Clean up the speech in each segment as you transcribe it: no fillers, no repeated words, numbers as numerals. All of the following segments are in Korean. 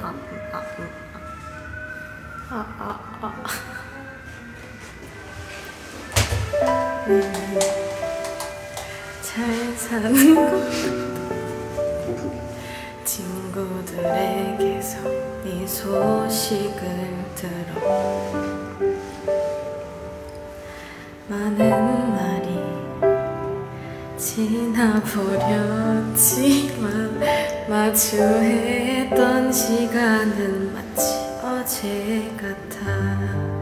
잘 사는 것 친구들에게서 네 소식을 들어 많은 날이 지나버렸지만 마주했던 시간은 마치 어제 같아.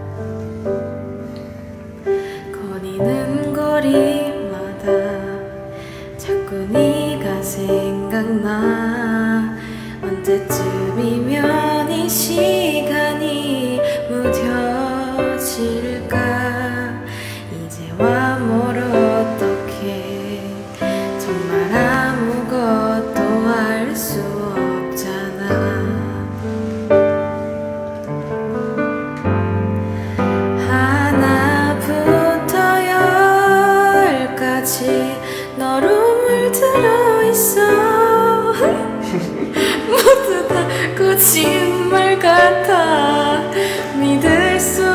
거리는 거리마다 자꾸 네가 생각나. 언제쯤이면 이 시간이 무뎌질까. 이제와 뭘 어떡해. 정말 아무것도 할 수 없잖아. 하나부터 열까지 너로 물들어있어. 모두 다 거짓말 같아. 믿을 수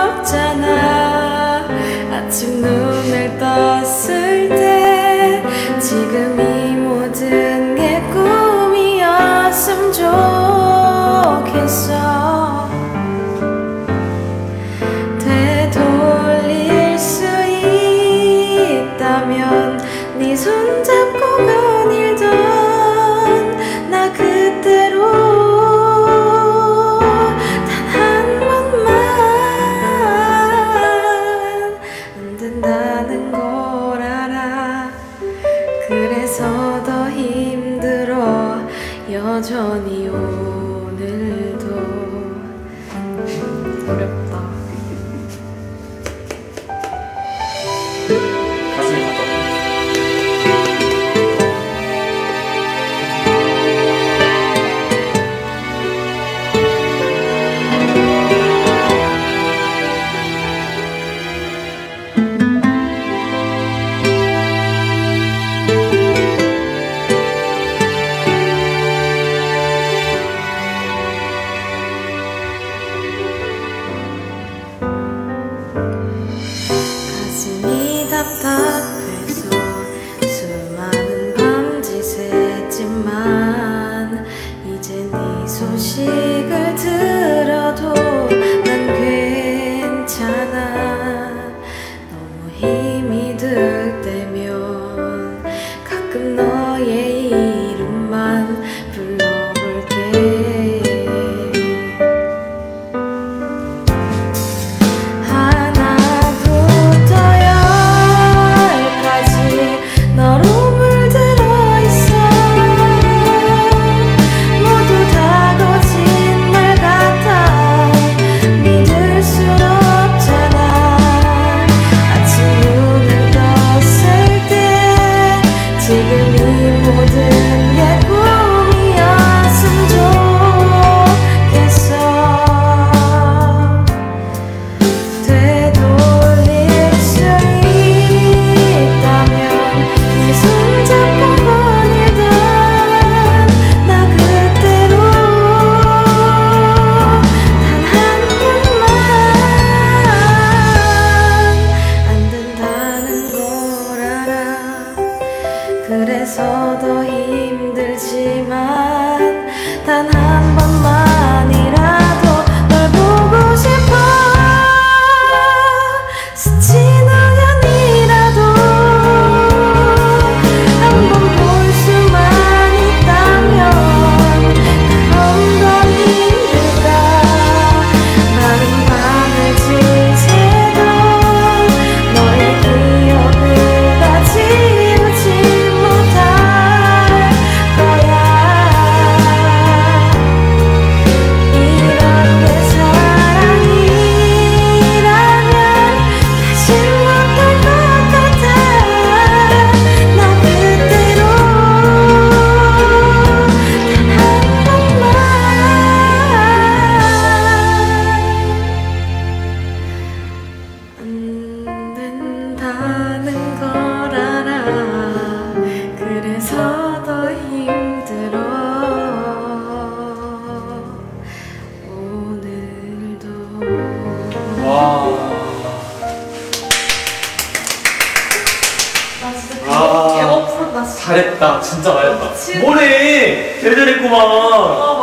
없잖아. 아침 눈을 떴을 때 지금 이 모든 게 꿈이었으면 좋겠어. 되돌릴 수 있다면 네 손잡고 거닐던 나 그대로 단 한 번만. 안 된다는 걸 알아. 그래서 더 힘들어 여전히 오늘도. 어렵다. 가슴이 갔다. 가슴이 답답해서 수많은 밤짓했지만 이제 네 소식을 들어도 난 괜찮아. 너무 힘이 들 때면 가끔 너의 이름만 불러볼게. 모두 다 거짓말 같아. 진짜 아, 개업 프로다. 잘했다. 진짜 잘했다. 그치? 뭐래? 제일 잘했구만.